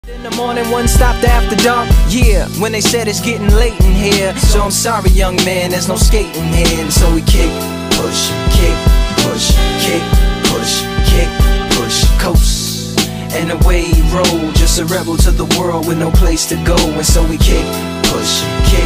In the morning, one stopped after dark. Yeah, when they said it's getting late in here. So I'm sorry, young man, there's no skating here. And so we kick, push, kick, push, kick, push, kick, push, coast. And away he rolled, just a rebel to the world with no place to go. And so we kick, push, kick.